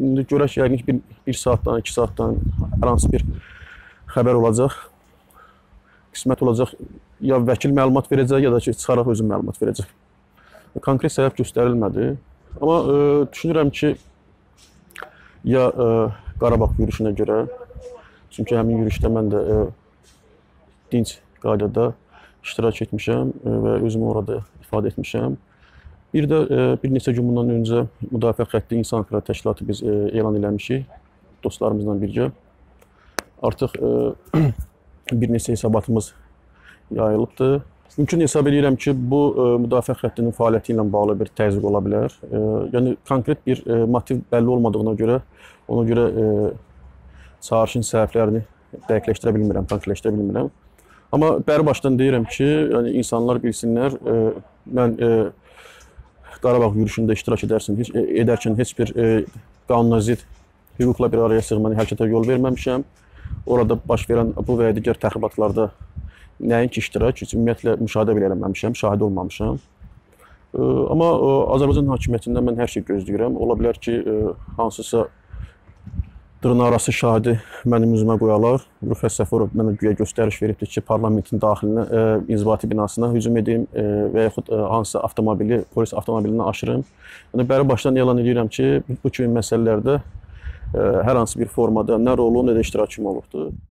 İndi görək, yəqin ki, bir saatdan, 2 saatdan hər hansı bir xəbər olacaq. Qismət olacaq, ya vəkil məlumat verəcək, ya da ki, çıxaraq özü məlumat verəcək. Konkret səbəb göstərilmədi. Amma düşünürəm ki, ya Qarabağ yürüyüşünə görə, çünki həmin yürüyüşdə mən də dinc qaydada iştirak etmişəm və özümü orada ifadə etmişəm. Bir də bir neçə gün bundan öncə Müdafiə Xətti İnsan Hüquqları Təşkilatı biz elan eləmişik dostlarımızla birgə. Artıq bir neçə hesabatımız yayılıbdır. Mümkün hesab edirəm ki, bu Müdafiə Xəttinin fəaliyyəti ilə bağlı bir təzyiq ola bilər. Yəni konkret bir motiv bəlli olmadığına görə, ona görə çağırışın səbəblərini dəqiqləşdirə bilmirəm, konkretləşdirə bilmirəm. Amma bəri başdan deyirəm ki, yəni insanlar bilsinlər, mən Qarabağ yürüyüşündə iştirak edərkən heç bir qanuna zidd hüquqla bir araya sığmayan hərəkətə yol verməmişəm. Orada baş verən bu və ya digər təxribatlarda nəinki iştirak, ümumiyyətlə müşahidə belə eləməmişəm, şahid olmamışam. Amma Azərbaycan hakimiyyətindən mən hər şey gözləyirəm. Ola bilər ki, hansısa dırnaqarası şahidi mənim üzümə qoyalar. Rüfət Səfərov mənə güya göstəriş veribdir ki, parlamentin daxilinə, inzibati binasına hücum edeyim və yaxud hansısa avtomobili, polis avtomobilinə aşırım. Yəni, bəri başdan elan edirəm ki, bu kimi məsələlərdə hər hansı bir formada nə rolum, nə də iştirakım olubdur.